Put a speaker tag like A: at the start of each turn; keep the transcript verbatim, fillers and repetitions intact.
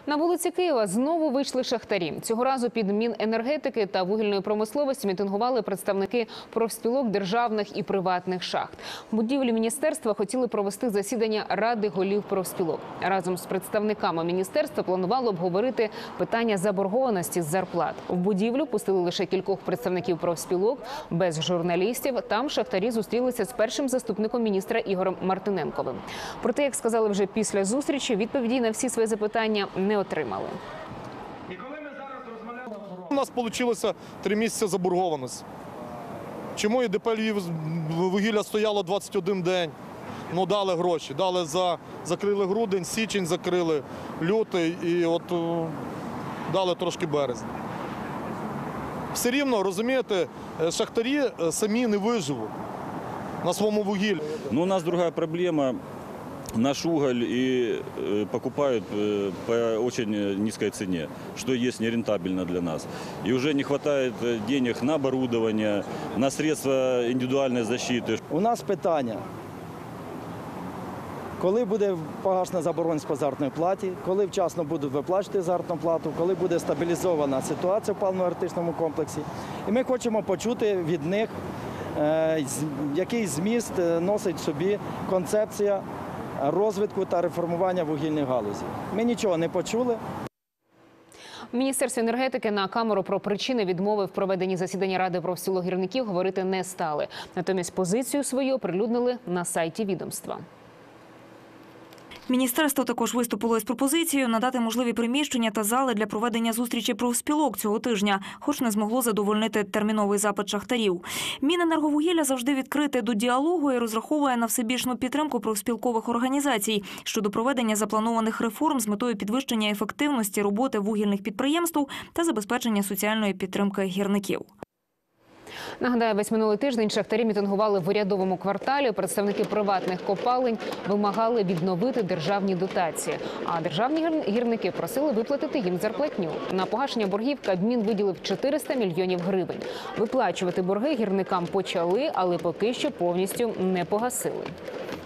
A: На вулиці Києва знову вийшли шахтарі. Цього разу під Міненергетики та вугільної промисловості мітингували представники профспілок державних і приватних шахт. В будівлі міністерства хотіли провести засідання Ради голів профспілок. Разом з представниками міністерства планували обговорити питання заборгованості з зарплат. В будівлю пустили лише кількох представників профспілок, без журналістів. Там шахтарі зустрілися з першим заступником міністра Ігорем Мартиненковим. Проте, як сказали вже після зустрічі, відповіді на всі свої запитання не отримали.
B: У нас вийшло три місяці заборгованості. Чому і ДП «Львіввугілля» стояло двадцять один день? Ну, дали гроші. Дали за, закрили грудень, січень закрили, лютий і от дали трошки березень. Все рівно, розумієте, шахтарі самі не виживуть на своєму вугіллі.
C: Ну, у нас друга проблема. Наш уголь и э, покупают э, по очень низкой цене, что есть нерентабельно для нас. И уже не хватает денег на оборудование, на средства индивидуальной защиты.
D: У нас питання, коли буде погашена заборгованість по заробітній платі, коли вчасно будуть виплачувати заробітну плату, коли буде стабілізована ситуація в паливно-енергетичному комплексі. І ми хочемо почути від них, е, який зміст носить в собі концепція розвитку та реформування вугільної галузі. Ми нічого не почули.
A: В Міністерстві енергетики на камеру про причини відмови в проведенні засідання Ради профспілок гірників говорити не стали. Натомість позицію свою оприлюднили на сайті відомства.
E: Міністерство також виступило із пропозицією надати можливі приміщення та зали для проведення зустрічі профспілок цього тижня, хоч не змогло задовольнити терміновий запит шахтарів. Міненерговугілля завжди відкрите до діалогу і розраховує на всебічну підтримку профспілкових організацій щодо проведення запланованих реформ з метою підвищення ефективності роботи вугільних підприємств та забезпечення соціальної підтримки гірників.
A: Нагадаю, весь минулий тиждень шахтарі мітингували в урядовому кварталі. Представники приватних копалень вимагали відновити державні дотації. А державні гірники просили виплатити їм зарплатню. На погашення боргів Кабмін виділив чотириста мільйонів гривень. Виплачувати борги гірникам почали, але поки що повністю не погасили.